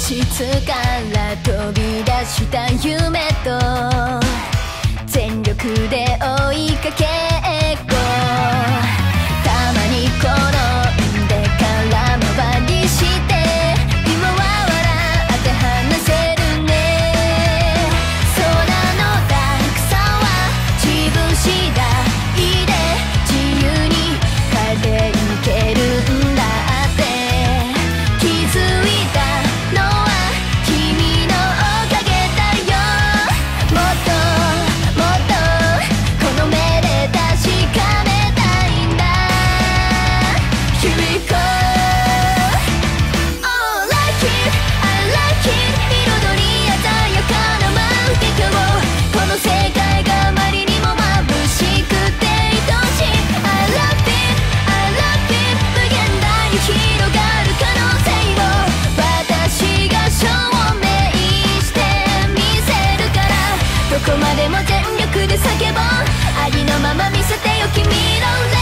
室から飛び出した夢と全力で追いかけっこ、たまに転んで空回りして今は笑って話せるね。空の落差は自分次第で自由に変えていけるんだって気づいたのは君のおかげだよ。もっともっとこの目で確かめたいんだ。 Here we go Oh like it I like it 彩り鮮やかな万華鏡、この世界があまりにも眩しくて愛しい I love it I love it 無限大に広がる可能性を私が証明してみせるから、どこまでも全力で叫ぼう、ありのまま見せてよ君の